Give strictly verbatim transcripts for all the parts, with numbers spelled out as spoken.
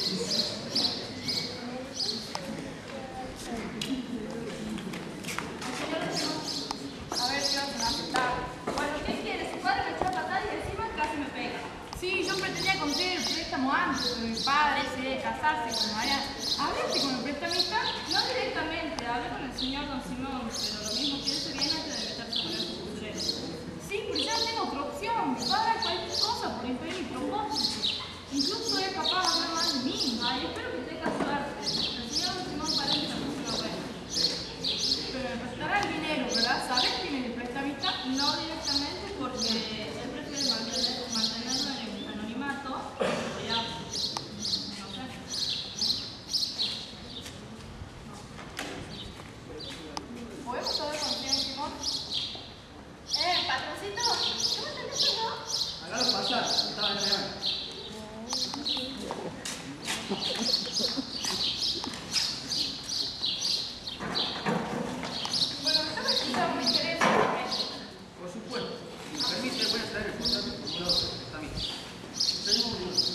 A ver, ¿qué hacen a aceptar? Bueno, ¿qué quiere? Su padre me echó a patar y encima casi me pega. Sí, yo pretendía conseguir el préstamo antes, pero mi padre se debe casarse con María. ¿Hablaste con el prestamista? No directamente, hablé con el señor Don Simón, pero lo mismo pienso bien antes de meterse con el futuro. Sí, pero yo no tengo otra opción. Me paga cualquier cosa por impedir mi propósito. Incluso es capaz de hablar mal de mí. Ay, espero que tenga suerte. El señor Don Simón parece que la persona buena. Pero me prestará el dinero, ¿verdad? ¿Sabes quién es el prestamista? No directamente, porque él prefiere mantener, mantenerlo en el anonimato. Pero ya, no sé. ¿Podemos saber con quién, Simón? Eh, patroncito, ¿cómo te metes, no? Hágalo pasar, estaba esperando. Bueno, yo me escuchaba, me interesa. Por supuesto. Si me permite, voy a traer el contrato formulado por el prestamista. Tenemos un minuto.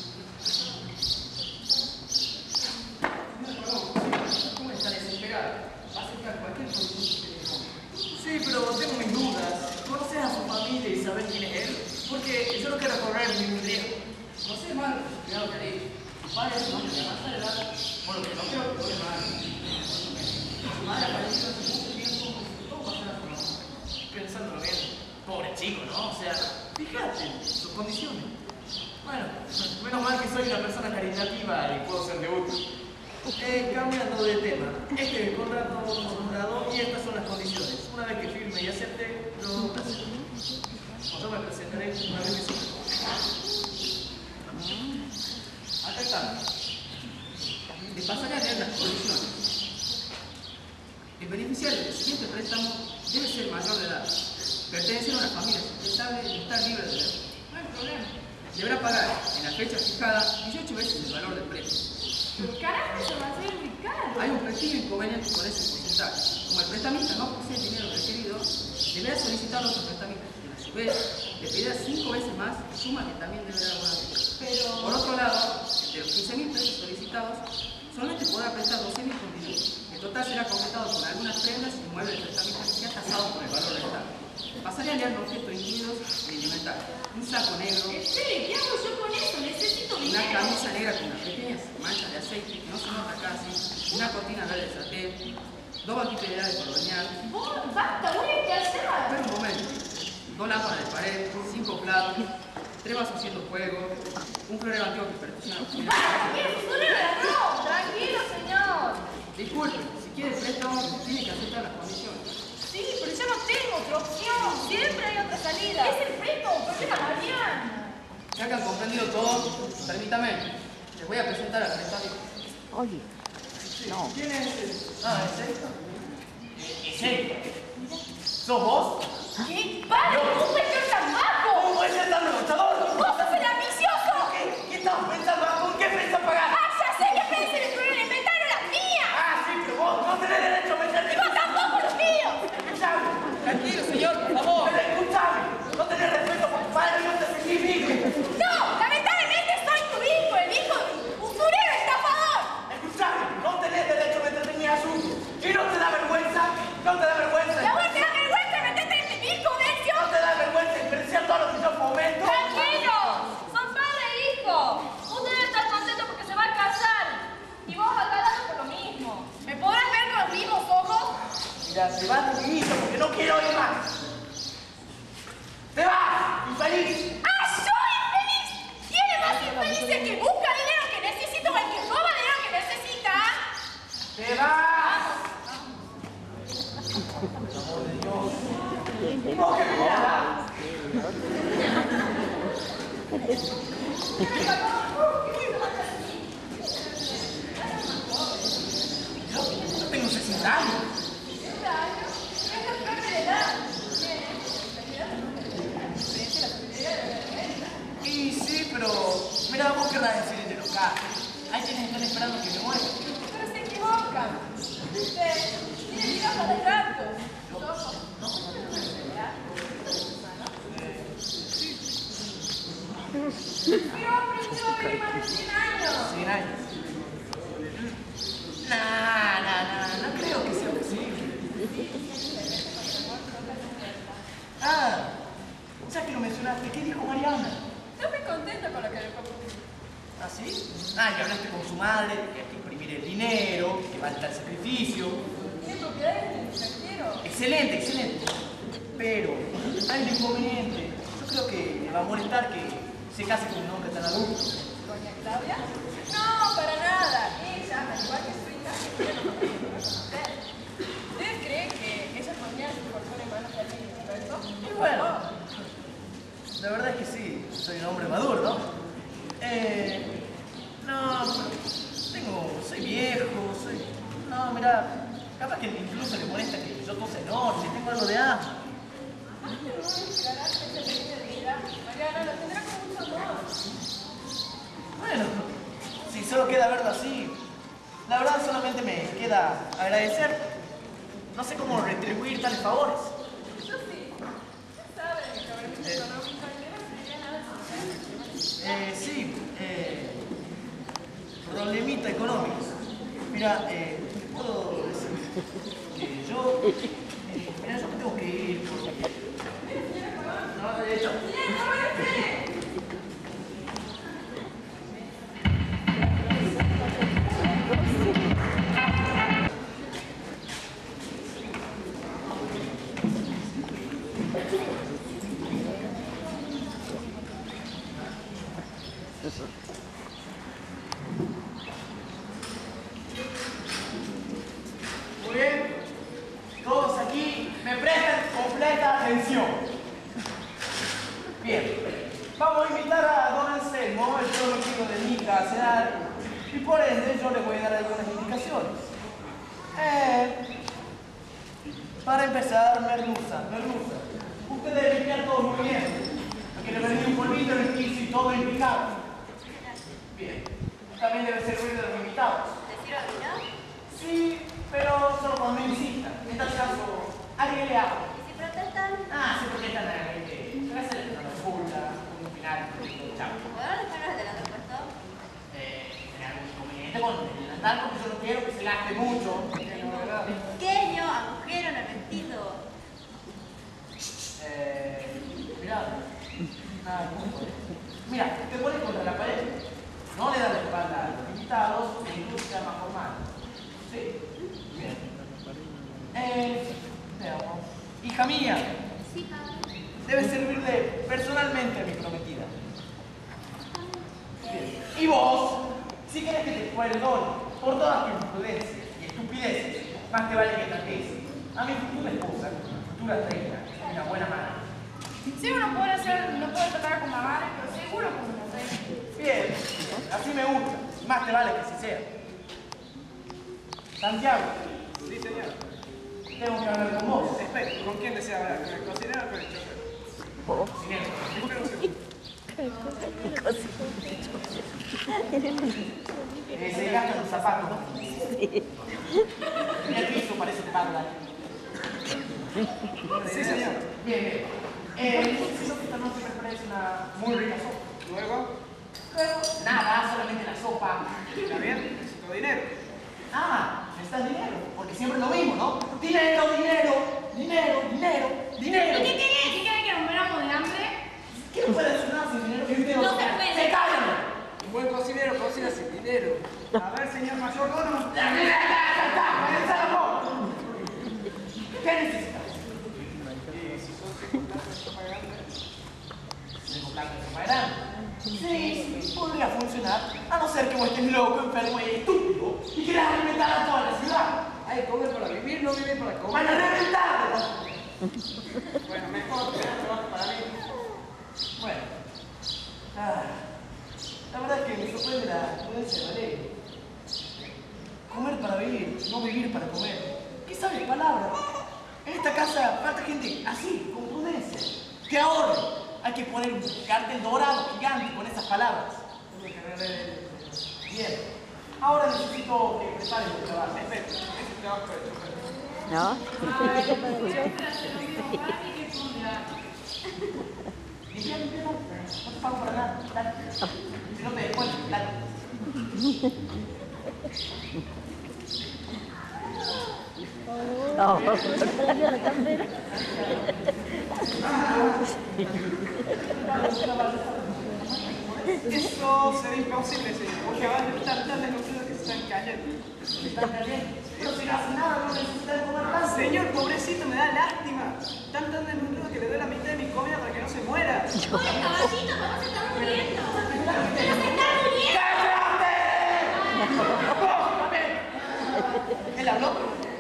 ¿Cómo está desesperado? Va a aceptar cualquier condición que le ponga. Sí, pero tengo mis dudas. ¿Conoces a su familia y sabes quién es él? Porque yo no quiero correr ningún riesgo. No sé mal de su cuidado que haré. Su padre es un hombre de avanzada edad, por lo que no creo que corre mal. Su madre apareció hace mucho tiempo y todo pasará por lo pensándolo bien. Pobre chico, ¿no? O sea, fíjate en sus condiciones. Bueno, menos mal que soy una persona caritativa y puedo ser de útil. Eh, cambiando de tema, este es el contrato formulado y estas son las condiciones. Una vez que firme y acepte, lo acepto. Yo me presentaré una vez que sí. Acá está. Le pasaré a leer las condiciones. El beneficiario del siguiente préstamo debe ser mayor de edad, pertenecer a una familia sustentable y estar libre de deuda. No hay problema. Deberá pagar en la fecha fijada dieciocho veces el valor del préstamo. Pero carajo, eso va a ser muy caro. Hay un pequeño inconveniente con ese porcentaje. Como el prestamista no posee el dinero requerido, deberá solicitar otro prestamista, que a su vez le pedirá cinco veces más, suma que también deberá abonar. Pero... Por otro lado, de los quince mil pesos solicitados, solamente podrá prestar doce mil con dinero. El total será completado con algunas prendas y muebles del prestamista ya tasados por el valor del Estado. Pasaré a leer los objetos incluidos en el inventario. Un saco negro, Espere, ¿qué hago yo con eso? Necesito una dinero. camisa negra con unas pequeñas manchas de aceite que no se nota casi, una cortina verde de satén, dos banqueteras de bañar. Vos, basta, voy a callar. Espera un momento. Dos lámparas de pared, cinco platos, tres vasos haciendo fuego, un florero antiguo que pertenece a la cocina. ¡Basta! ¿Qué es una razón? Tranquilo, señor. Disculpe, si quiere préstamo, tiene que aceptar las condiciones. Sí, pero yo no tengo otra opción. Siempre hay otra salida. Es el préstamo, problema Mariana. Ya que han comprendido todo, permítame, les voy a presentar al prestamista. Oye, no. ¿Quién es ese? Ah, ¿es esto? ¿Es él? ¿Sos vos? ¿Qué? ¡Padre! ¿Cómo puede ser tan bajo? ¿Cómo puede ser tan negociador? ¡Vos sos el ambicioso! ¿Qué, ¿Qué estás pensando? ¿Con qué pensás pagar? ¡Ah, ya sé que pensé en el problema de inventario las mías! Ah, sí, pero vos no tenés derecho a meterte. ¡Y vos tampoco los míos! Escuchame. Tranquilo, señor, por favor. Pero escuchame. No tenés respeto por tu padre y no te sentís hijo. ¡No! ¡Lamentablemente soy tu hijo! ¡El hijo de un usurero estafador! Escuchame. No tenés derecho a meterte en mi asunto. ¿Y no te da vergüenza? ¿No te da vergüenza? ¡La voy a tener vergüenza de meterte en este vil comercio! ¿No te da vergüenza despreciar todo lo que yo fomento? ¡Tranquilos! Son padre e hijo. Usted debe estar contento porque se va a casar. Y vos acalado por lo mismo. ¿Me podrás ver con los mismos ojos? Mira, te vas de mi hijo porque no quiero ir más. ¡Te vas! ¡Infeliz! ¡Ah, soy infeliz! ¿Tiene más infeliz el que busca dinero que necesita o el que roba dinero que necesita? ¡Te vas! Por el amor de Dios. ¿Vos qué mirás? Yo tengo sesenta años. ¿sesenta años? Es la enfermedad de edad. Y sí, pero... Mira, vos querrás decir de local. Hay quienes están esperando que me muera. Pero se equivocan. Usted tiene que ir a los tratos. Los ojos. ¿Verdad? Mi hombre, yo vivo más de cien años. cien años. Ah, que hablaste con su madre, que hay que imprimir el dinero, que falta el sacrificio. ¿Tiene propiedades en el extranjero? Excelente, excelente. Pero hay un inconveniente. Yo creo que le va a molestar que se case con un hombre tan adulto. ¿Doña Claudia? No, para nada. Ella, al igual que su hija, quiere los papeles que usted. ¿Ustedes creen que ella podría poner en manos de alguien experto? Y bueno, la verdad es que sí, soy un hombre maduro, ¿no? Eh, no, tengo, soy viejo, soy... No, mirá, capaz que incluso le molesta que yo tose enorme, tengo algo de asma. Ay, no, declarará que ese pequeño de vida. Mariana, lo tendrá con mucho amor. Bueno, si solo queda verlo así, la verdad solamente me queda agradecer. No sé cómo retribuir tales favores. Yo sí. Usted sabe que el problemita económico no sería nada especial. Eh, sí, eh, problemita económico. Mira, eh, puedo decir que yo, eh, mira, yo me tengo que ir porque... No, de hecho... Muy bien, todos aquí me prestan completa atención. Bien, vamos a invitar a don Anselmo, el prometido de Mica, a cenar, y por ende yo le voy a dar algunas indicaciones. Eh, para empezar, merluza, merluza. Usted debe limpiar todo muy bien, porque le venía un polvito en el piso y todo implicado. Bien, también debe servir de los invitados. ¿Decir vino? Sí, pero solo cuando me insistan. En tal caso, agreguele agua. ¿Y si protestan? Ah, sí, porque están ahí. Se va a hacer una locura, un final, chao. ¿Podrán dejarnos del otro puesto? Eh, ¿tiene algún inconveniente con el andar? Porque yo no quiero que se gaste mucho. Pequeño agujero en el vestido. Eh, mira, nada, mira, te pones contra la pared, no le das la espalda a los invitados, e incluso sea más formal. ¿Sí? Bien. Eh, veamos. Hija mía, Sí, padre. debes servirle personalmente a mi prometida. Bien. Y vos, si querés que te perdone por todas tus imprudencias y estupideces, más te vale que trates a mi futura esposa, futura reina, una buena madre. Sí, uno puede hacer, no puede tratar con la madre, pero seguro con una reina. Bien, así me gusta, y más te vale que así sea. Santiago, Sí, señor. tengo que hablar con vos. Espera, ¿con quién desea hablar? ¿Con el cocinero o con el chofer? Cocinero. Espera un segundo. Eh, se gastan los zapatos. En el piso parece que parla. Sí, señor. Bien, bien. Eh, necesito que esta noche me parece una muy rica sopa. Luego, Luego, nada, solamente la sopa. está bien, necesito dinero. Ah, necesitas dinero, porque siempre es lo mismo, ¿no? Dinero, dinero, dinero, dinero, dinero. ¿Y qué querés? ¿Qué querés que nos muéramos de hambre? ¿Qué no puede hacer nada sin dinero? Y usted No no se puede. ¡Se callan! Un buen cocinero cocina sin dinero. A ver, señor mayordomo. ¿Qué necesitas? Y si sos de comprar una sopa grande, ¿Tengo plata de sopa grande? Sí, podría funcionar, a no ser que vos estés loco, enfermo y estúpido y quieras alimentar a toda la ciudad. hay que comer para vivir, no vivir para comer. ¡Van a reventarlo! Bueno, mejor que trabajo para mí. Bueno, ah, la verdad es que me sorprende la prudencia de la ley. Comer para vivir, no vivir para comer. ¿Qué sabe palabra? En esta casa falta gente así, con prudencia. Que ahorre. Hay que poner un cartel dorado gigante con esas palabras. Bien. Ahora necesito que preparen el trabajo. Espera, ese es trabajo del chofer. ¿No? Limpia, limpia, no. No te pago para nada. Dale. Si no te descuento, dale. No, cortarle la campera. Eso sería imposible, señor, porque van a estar tan desnutridos que se están cayendo. ¿Están cayendo? Pero si no hace nada, no necesitan comer tanto. Señor, pobrecito, me da lástima. Están tan desnutridos que le doy la mitad de mi comida para que no se muera. Oye, caballito, papá se está muriendo. ¡Pero se está muriendo! ¿Él habló?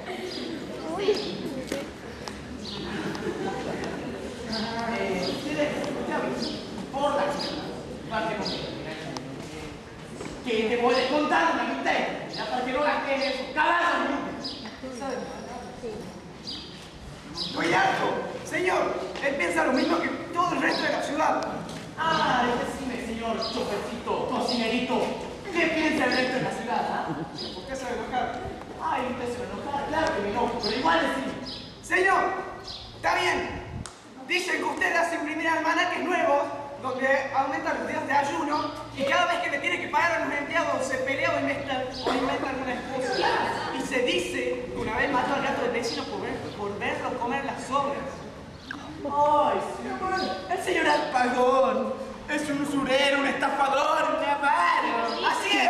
Eh, ¿Tiene por la parte conmigo? Que te voy a contar una mitad, ya para que no gastes esos caballos. Estoy harto. Señor, él piensa lo mismo que todo el resto de la ciudad. Ah, decime, señor chofercito, cocinerito, ¿qué piensa el resto de la ciudad, ah? ¿Por qué se va a enojar? Ay, usted se va a enojar, claro que me enojo, pero igual decime. Señor, está bien. Dicen que usted hace imprimir almanaques nuevos donde aumentan los días de ayuno y cada vez que le tiene que pagar a los empleados se pelea o inventa, o inventa alguna excusa. Y se dice que una vez mató al gato del vecino por, ver, por verlo comer las sobras. Ay, señor, el señor Alpagón es un usurero, un estafador, un avaro. Así es.